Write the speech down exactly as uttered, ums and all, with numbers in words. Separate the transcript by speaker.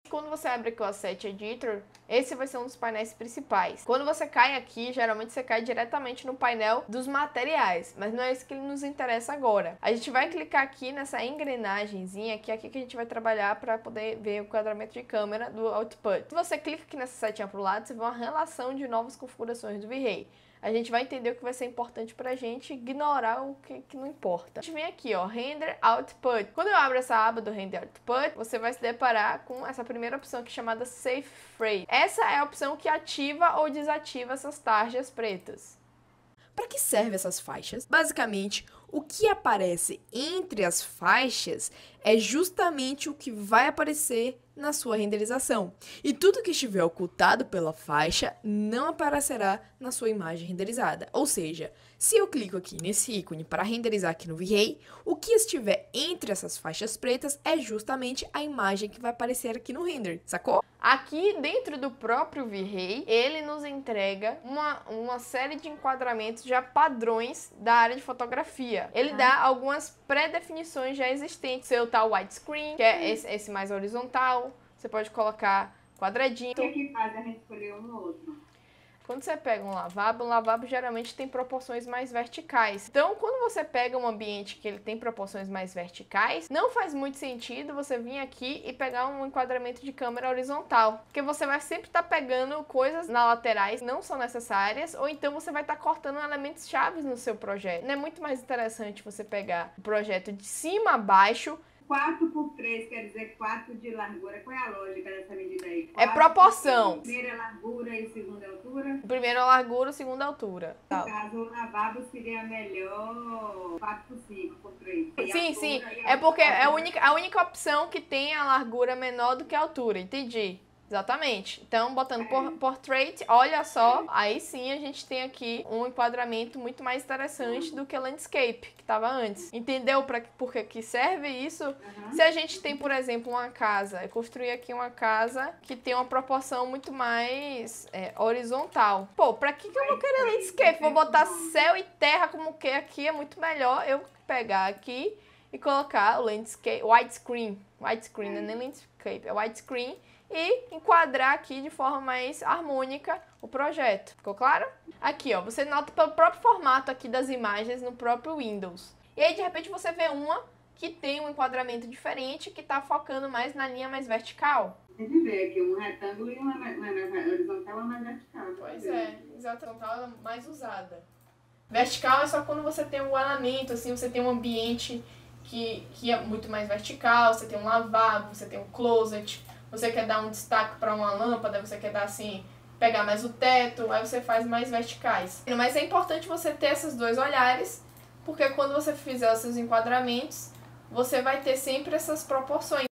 Speaker 1: Quando você abre aqui o Asset Editor, esse vai ser um dos painéis principais. Quando você cai aqui, geralmente você cai diretamente no painel dos materiais, mas não é isso que nos interessa agora. A gente vai clicar aqui nessa engrenagemzinha, que é aqui que a gente vai trabalhar para poder ver o enquadramento de câmera do Output. Se você clica aqui nessa setinha pro lado, você vê uma relação de novas configurações do V-Ray. A gente vai entender o que vai ser importante pra gente, ignorar o que, que não importa. A gente vem aqui, ó, Render Output. Quando eu abro essa aba do Render Output, você vai se deparar com essa primeira opção aqui chamada Safe Frame. Essa é a opção que ativa ou desativa essas tarjas pretas.
Speaker 2: Para que servem essas faixas? Basicamente, o que aparece entre as faixas é justamente o que vai aparecer na sua renderização. E tudo que estiver ocultado pela faixa não aparecerá na sua imagem renderizada. Ou seja, se eu clico aqui nesse ícone para renderizar aqui no V-Ray, o que estiver entre essas faixas pretas é justamente a imagem que vai aparecer aqui no render, sacou?
Speaker 1: Aqui dentro do próprio V-Ray, ele nos entrega uma, uma série de enquadramentos já padrões da área de fotografia. Ele dá algumas pré-definições já existentes. Seu tal widescreen, que é esse, esse mais horizontal. Você pode colocar quadradinho.
Speaker 3: O que é que faz a gente escolher um ou outro?
Speaker 1: Quando você pega um lavabo, um lavabo geralmente tem proporções mais verticais. Então, quando você pega um ambiente que ele tem proporções mais verticais, não faz muito sentido você vir aqui e pegar um enquadramento de câmera horizontal. Porque você vai sempre estar tá pegando coisas na laterais que não são necessárias, ou então você vai estar tá cortando elementos chaves no seu projeto. Não é muito mais interessante você pegar o projeto de cima a baixo.
Speaker 3: quatro por três quer dizer quatro de largura. Qual é a lógica dessa medida aí?
Speaker 1: É proporção.
Speaker 3: Primeira é largura e segunda é altura?
Speaker 1: Primeiro é largura, segundo é altura.
Speaker 3: No caso, o lavabo seria melhor quatro por cinco por três.
Speaker 1: Sim, sim. É porque é a única, a única opção que tem a largura menor do que a altura. Entendi. Exatamente. Então, botando por, Portrait, olha só, aí sim a gente tem aqui um enquadramento muito mais interessante do que o Landscape, que estava antes. Entendeu para por que serve isso? Uhum. Se a gente tem, por exemplo, uma casa, eu construí aqui uma casa que tem uma proporção muito mais é, horizontal. Pô, para que, que eu vou querer Landscape? Vou botar céu e terra como que aqui é muito melhor eu pegar aqui e colocar o Landscape, widescreen. Widescreen, não é nem Landscape, é widescreen. E enquadrar aqui de forma mais harmônica o projeto. Ficou claro? Aqui, ó, você nota pelo próprio formato aqui das imagens no próprio Windows. E aí, de repente, você vê uma que tem um enquadramento diferente, que está focando mais na linha mais vertical.
Speaker 3: Tem que ver aqui, um retângulo e uma mais horizontal e uma mais vertical.
Speaker 1: Pois é, horizontal é mais usada. Vertical é só quando você tem um elemento, assim, você tem um ambiente que, que é muito mais vertical, você tem um lavabo, você tem um closet. Você quer dar um destaque para uma lâmpada, você quer dar assim, pegar mais o teto, aí você faz mais verticais. Mas é importante você ter esses dois olhares, porque quando você fizer os seus enquadramentos, você vai ter sempre essas proporções.